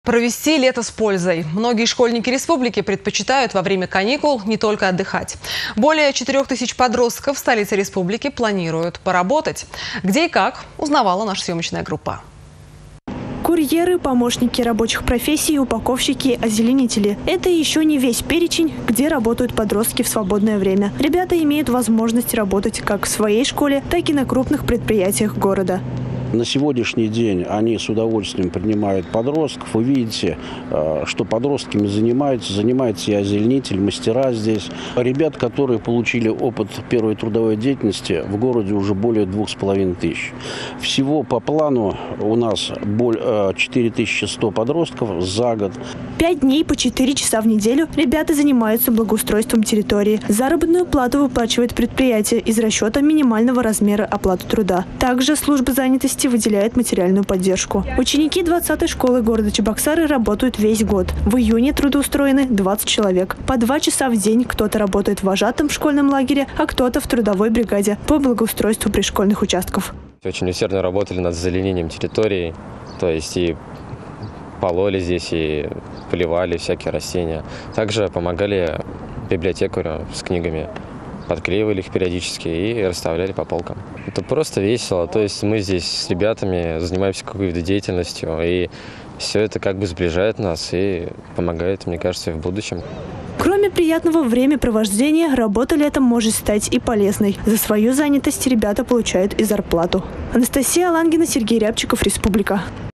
Провести лето с пользой. Многие школьники республики предпочитают во время каникул не только отдыхать. Более 4000 подростков в столице республики планируют поработать. Где и как, узнавала наша съемочная группа. Курьеры, помощники рабочих профессий, упаковщики, озеленители. Это еще не весь перечень, где работают подростки в свободное время. Ребята имеют возможность работать как в своей школе, так и на крупных предприятиях города. На сегодняшний день они с удовольствием принимают подростков. Вы видите, что подростками занимается и озеленитель, мастера здесь. Ребят, которые получили опыт первой трудовой деятельности, в городе уже более 2500. Всего по плану у нас 4100 подростков за год. 5 дней по 4 часа в неделю ребята занимаются благоустройством территории. Заработную плату выплачивает предприятие из расчета минимального размера оплаты труда. Также служба занятости выделяет материальную поддержку. Ученики 20-й школы города Чебоксары работают весь год. В июне трудоустроены 20 человек. По 2 часа в день кто-то работает вожатым в школьном лагере, а кто-то в трудовой бригаде по благоустройству пришкольных участков. Очень усердно работали над озеленением территории, то есть и пололи здесь, и поливали всякие растения. Также помогали библиотекарю с книгами. Подклеивали их периодически и расставляли по полкам. Это просто весело. То есть мы здесь с ребятами занимаемся какой-то деятельностью, и все это как бы сближает нас и помогает, мне кажется, и в будущем. Кроме приятного времяпровождения, работа летом может стать и полезной. За свою занятость ребята получают и зарплату. Анастасия Лангина, Сергей Рябчиков, Республика.